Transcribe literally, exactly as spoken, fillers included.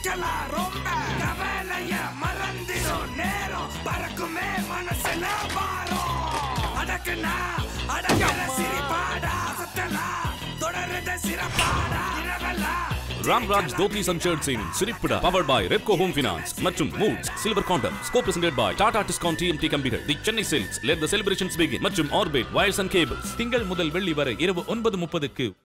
சிரிக்கலாம் ரொம்ப கவலைய மறந்திடும் நேரம் பறக்குமே மனசுல பாரம் அடக்குனா அடக்கல சிரிப்பாடா சத்தலா தொடருத சிறப்பாடா இரவெல்லாம் Ramraj Dhotis and Shirts in Sirippuda, powered by Repco Home Finance மற்றும் Moods Silver Condoms, co-presented by Tata Tiscon T M T Company. The Chennai Silks let the celebrations begin மற்றும் Orbit Wires and Cables. திங்கள் முதல் வெள்ளி வரை இரவு ஒன்பது முப்பதுக்கு